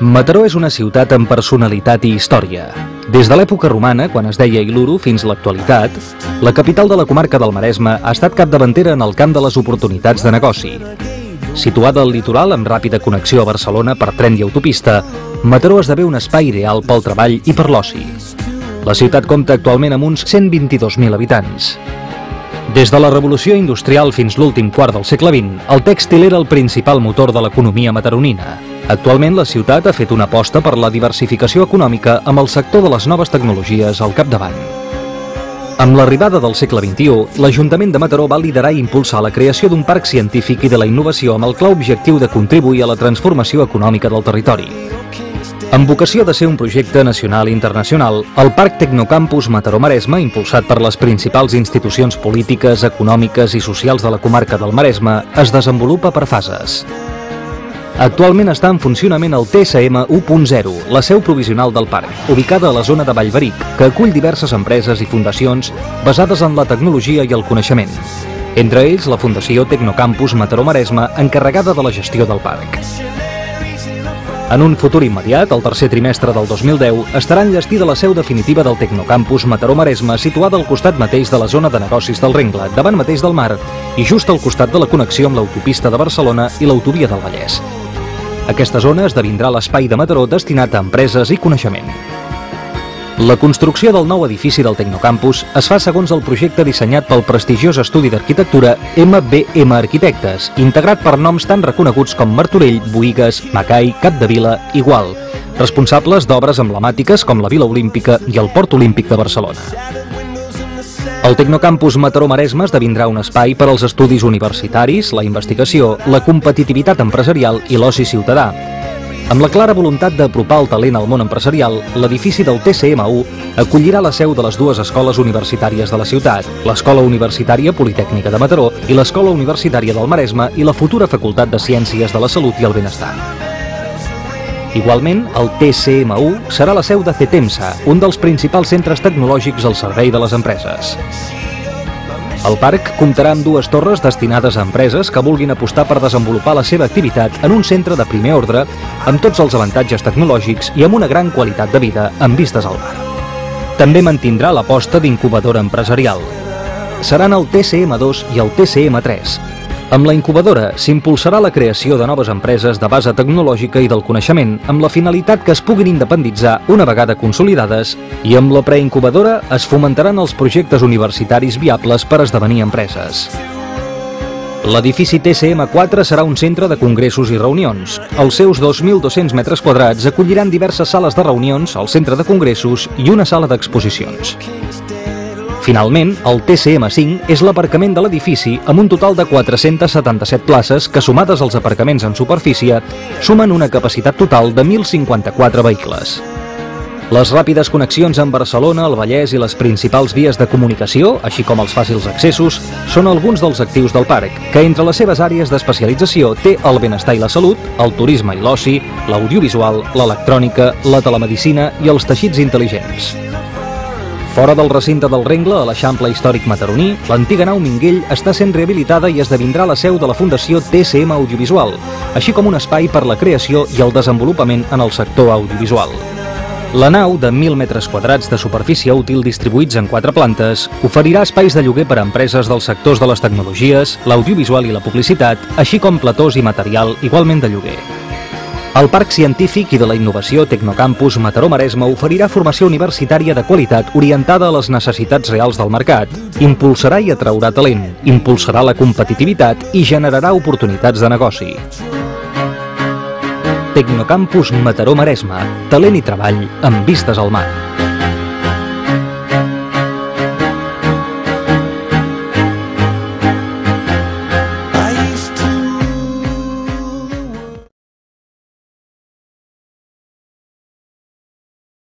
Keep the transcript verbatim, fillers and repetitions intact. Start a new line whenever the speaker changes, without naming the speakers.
Mataró és una ciutat amb personalitat i història. Des de l'època romana, quan es deia Iluro, fins a l'actualitat, la capital de la comarca del Maresme ha estat capdavantera en el camp de les oportunitats de negoci. Situada al litoral amb ràpida connexió a Barcelona per tren i autopista, Mataró esdevé un espai ideal pel treball i per l'oci. La ciutat compta actualment amb uns cent vint-i-dos mil habitants. Des de la revolució industrial fins l'últim quart del segle vint, el tèxtil era el principal motor de l'economia mataronina. Actualment, la ciutat ha fet una aposta per la diversificació econòmica amb el sector de les noves tecnologies al capdavant. Amb l'arribada del segle vint-i-u, l'Ajuntament de Mataró va liderar i impulsar la creació d'un parc científic i de la innovació amb el clar objectiu de contribuir a la transformació econòmica del territori. Amb vocació de ser un projecte nacional i internacional, el Parc Tecnocampus Mataró-Maresme, impulsat per les principals institucions polítiques, econòmiques i socials de la comarca del Maresme, es desenvolupa per fases. Actualment està en funcionament el T S M u punt zero, la seu provisional del parc, ubicada a la zona de Vallveric, que acull diverses empreses i fundacions basades en la tecnologia i el coneixement. Entre ells, la Fundació Tecnocampus Mataró-Maresme, encarregada de la gestió del parc. En un futur immediat, el tercer trimestre del dos mil deu, estarà enllestida la seu definitiva del Tecnocampus Mataró-Maresme, situada al costat mateix de la zona de negocis del Rengle, davant mateix del mar, i just al costat de la connexió amb l'autopista de Barcelona i l'autovia del Vallès. Aquesta zona esdevindrà l'espai de Mataró destinat a empreses i coneixement. La construcció del nou edifici del Tecnocampus es fa segons el projecte dissenyat pel prestigiós estudi d'arquitectura M B M Arquitectes, integrat per noms tan reconeguts com Martorell, Boïgues, Macai, Capdevila i Gual, responsables d'obres emblemàtiques com la Vila Olímpica i el Port Olímpic de Barcelona. El Tecnocampus Mataró-Maresme esdevindrà un espai per als estudis universitaris, la investigació, la competitivitat empresarial i l'oci ciutadà. Amb la clara voluntat d'apropar el talent al món empresarial, l'edifici del T C M u acollirà la seu de les dues escoles universitàries de la ciutat, l'Escola Universitària Politècnica de Mataró i l'Escola Universitària del Maresme i la futura Facultat de Ciències de la Salut i el Benestar. Igualment, el T C M u serà la seu de CETEMSA, un dels principals centres tecnològics al servei de les empreses. El parc comptarà amb dues torres destinades a empreses que vulguin apostar per desenvolupar la seva activitat en un centre de primer ordre, amb tots els avantatges tecnològics i amb una gran qualitat de vida amb vistes al mar. També mantindrà l'aposta d'incubadora empresarial. Seran el T C M dos i el T C M tres. Amb la incubadora s'impulsarà la creació de noves empreses de base tecnològica i del coneixement amb la finalitat que es puguin independitzar una vegada consolidades, i amb la preincubadora es fomentaran els projectes universitaris viables per esdevenir empreses. L'edifici T C M quatre serà un centre de congressos i reunions. Els seus dos mil dos-cents metres quadrats acolliran diverses sales de reunions, el centre de congressos i una sala d'exposicions. Finalment, el T C M cinc és l'aparcament de l'edifici amb un total de quatre-centes setanta-set places que, sumades als aparcaments en superfície, sumen una capacitat total de mil cinquanta-quatre vehicles. Les ràpides connexions amb Barcelona, el Vallès i les principals vies de comunicació, així com els fàcils accessos, són alguns dels actius del parc, que entre les seves àrees d'especialització té el benestar i la salut, el turisme i l'oci, l'audiovisual, l'electrònica, la telemedicina i els teixits intel·ligents. Fora del recinte del Rengle, a l'Eixample Històric Mataroní, l'antiga nau Minguell està sent rehabilitada i esdevindrà la seu de la Fundació T C M Audiovisual, així com un espai per la creació i el desenvolupament en el sector audiovisual. La nau, de mil metres quadrats de superfície útil distribuïts en quatre plantes, oferirà espais de lloguer per a empreses dels sectors de les tecnologies, l'audiovisual i la publicitat, així com platós i material igualment de lloguer. El Parc Científic i de la Innovació Tecnocampus Mataró-Maresme oferirà formació universitària de qualitat orientada a les necessitats reals del mercat, impulsarà i atraurà talent, impulsarà la competitivitat i generarà oportunitats de negoci. Tecnocampus Mataró-Maresme, talent i treball amb vistes al mar.